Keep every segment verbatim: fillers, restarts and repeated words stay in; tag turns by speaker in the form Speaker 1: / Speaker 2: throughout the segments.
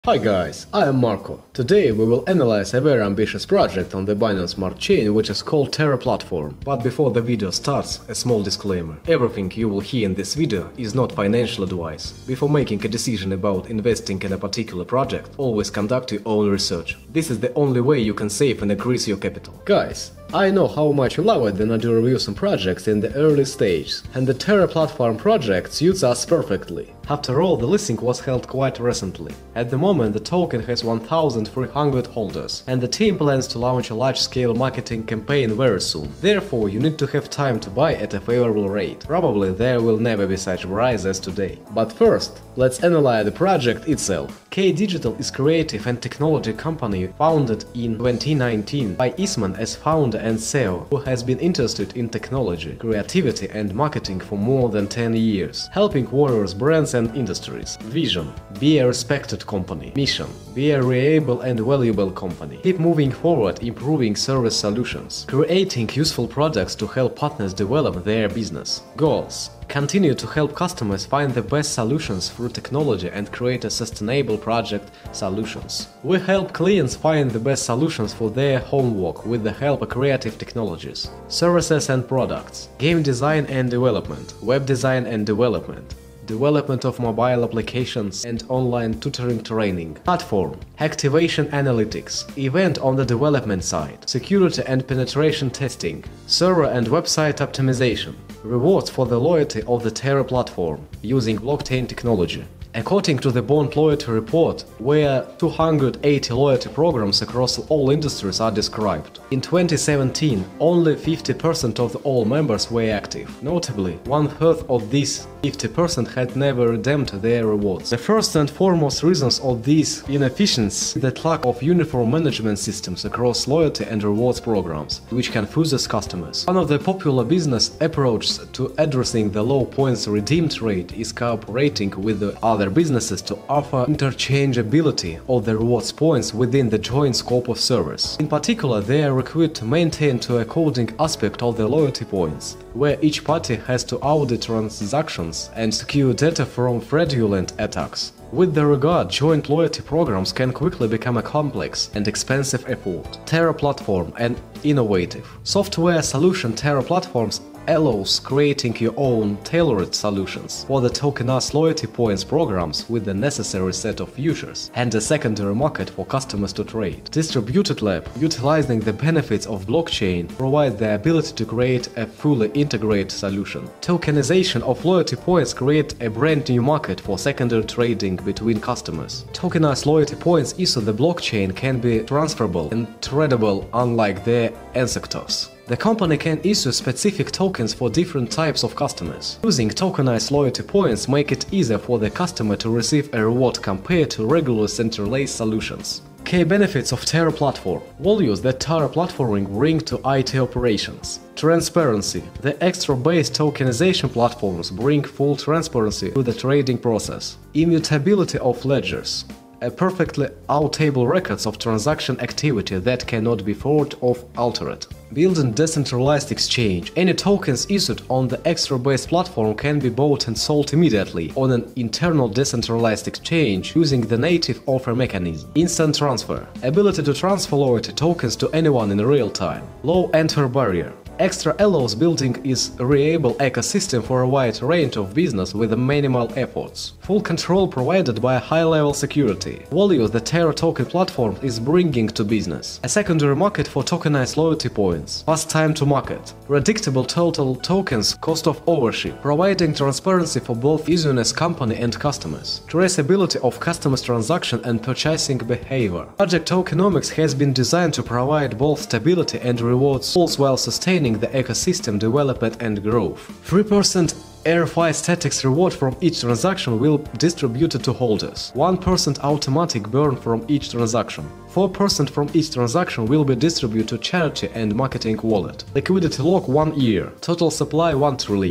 Speaker 1: Hi guys, I am Marco. Today we will analyze a very ambitious project on the Binance Smart Chain which is called Terra Platform. But before the video starts, a small disclaimer. Everything you will hear in this video is not financial advice. Before making a decision about investing in a particular project, always conduct your own research. This is the only way you can save and increase your capital. Guys, I know how much you love it when I do reviews on projects in the early stage, and the Terra Platform project suits us perfectly. After all, the listing was held quite recently. At the moment, the token has one thousand three hundred holders, and the team plans to launch a large-scale marketing campaign very soon. Therefore, you need to have time to buy at a favorable rate. Probably there will never be such price as today. But first, let's analyze the project itself. K Digital is a creative and technology company founded in twenty nineteen by Isman as founder and C E O, who has been interested in technology, creativity and marketing for more than ten years, helping various brands and industries. Vision: be a respected company. Mission: be a reliable and valuable company. Keep moving forward, improving service solutions, creating useful products to help partners develop their business. Goals: continue to help customers find the best solutions through technology and create a sustainable project solutions. We help clients find the best solutions for their homework with the help of creative technologies. Services and products: game design and development, web design and development, development of mobile applications and online tutoring training. Platform: activation analytics, event on the development side, security and penetration testing, server and website optimization, rewards for the loyalty of the Terra platform using blockchain technology. According to the Bond Loyalty Report, where two hundred eighty loyalty programs across all industries are described. In twenty seventeen, only fifty percent of all members were active. Notably, one-third of these fifty percent had never redeemed their rewards. The first and foremost reasons of these inefficiencies is the lack of uniform management systems across loyalty and rewards programs, which confuses customers. One of the popular business approaches to addressing the low points redeemed rate is cooperating with the other businesses to offer interchangeability of the rewards points within the joint scope of service. In particular, they are required to maintain to a coding aspect of the loyalty points, where each party has to audit transactions and secure data from fraudulent attacks. With the regard, joint loyalty programs can quickly become a complex and expensive effort. Terra Platform: an innovative software solution. Terra Platforms allows creating your own tailored solutions for the tokenized loyalty points programs with the necessary set of features and a secondary market for customers to trade. Distributed Lab, utilizing the benefits of blockchain, provides the ability to create a fully integrated solution. Tokenization of loyalty points creates a brand new market for secondary trading between customers. Tokenized loyalty points issued on the blockchain can be transferable and tradable unlike their ancestors. The company can issue specific tokens for different types of customers. Using tokenized loyalty points make it easier for the customer to receive a reward compared to regular centralized solutions. Key benefits of Terra Platform: values that Terra Platforming bring to I T operations. Transparency: the extra-based tokenization platforms bring full transparency to the trading process. Immutability of ledgers: a perfectly auditable records of transaction activity that cannot be forwarded or altered. Building decentralized exchange: any tokens issued on the extra-based platform can be bought and sold immediately on an internal decentralized exchange using the native offer mechanism. Instant transfer: ability to transfer loyalty tokens to anyone in real time. Low entry barrier: Extra allows building is a reliable ecosystem for a wide range of business with minimal efforts. Full control provided by high-level security. Values the Terra token platform is bringing to business. A secondary market for tokenized loyalty points. Fast time to market. Predictable total tokens cost of ownership, providing transparency for both business company and customers. Traceability of customers' transaction and purchasing behavior. Project tokenomics has been designed to provide both stability and rewards, all while sustaining the ecosystem development and growth. three percent R F I statics reward from each transaction will be distributed to holders. one percent automatic burn from each transaction. four percent from each transaction will be distributed to charity and marketing wallet. Liquidity lock one year. Total supply one trillion.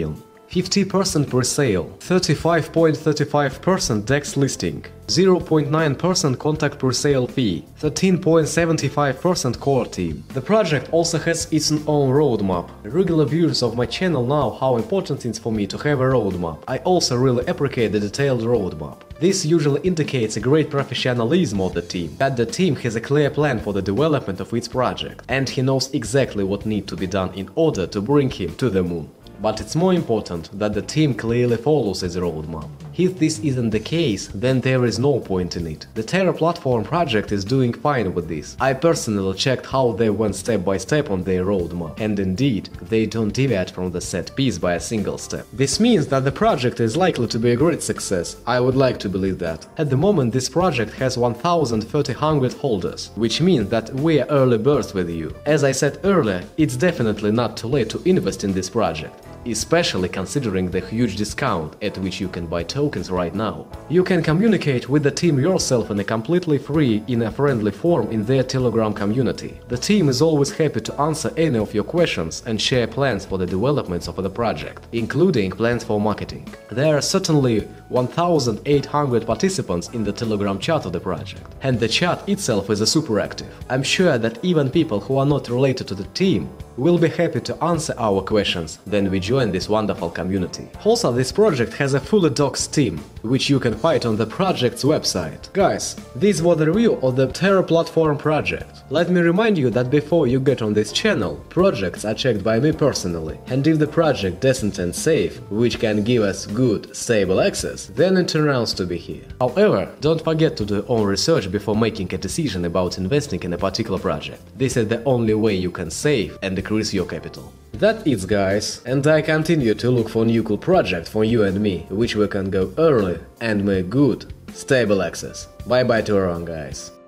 Speaker 1: fifty percent pre-sale, thirty-five point three five percent DEX listing, zero point nine percent contact pre-sale fee, thirteen point seven five percent core team. The project also has its own roadmap. Regular viewers of my channel know how important it is for me to have a roadmap. I also really appreciate the detailed roadmap. This usually indicates a great professionalism of the team, that the team has a clear plan for the development of its project, and he knows exactly what needs to be done in order to bring him to the moon. But it's more important that the team clearly follows its roadmap. If this isn't the case, then there is no point in it. The Terra Platform project is doing fine with this. I personally checked how they went step by step on their roadmap, and indeed, they don't deviate from the set piece by a single step. This means that the project is likely to be a great success. I would like to believe that. At the moment, this project has one thousand thirty hundred holders, which means that we are early birds with you. As I said earlier, it's definitely not too late to invest in this project, especially considering the huge discount at which you can buy tokens right now. You can communicate with the team yourself in a completely free, in a friendly form in their Telegram community. The team is always happy to answer any of your questions and share plans for the developments of the project, including plans for marketing. There are certainly one thousand eight hundred participants in the Telegram chat of the project, and the chat itself is a super active. I'm sure that even people who are not related to the team will be happy to answer our questions when we join this wonderful community. Also, this project has a fully doxed team, which you can find on the project's website. Guys, this was the review of the Terra Platform project. Let me remind you that before you get on this channel, projects are checked by me personally, and if the project decent and safe, which can give us good, stable access, then it turns out to be here. However, don't forget to do your own research before making a decision about investing in a particular project. This is the only way you can save and decrease your capital. That's it, guys, and I continue to look for new cool project for you and me, which we can go early and make good, stable access. Bye bye to everyone, guys.